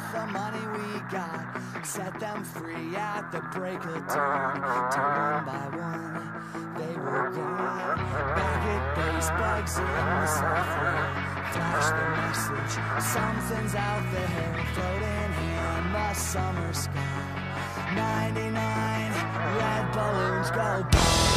with the money we got, set them free at the break of dawn. Till one by one they were gone. Back at base, bugs in the software flash the message, something's out there, floating in the summer sky. 99 red balloons go by.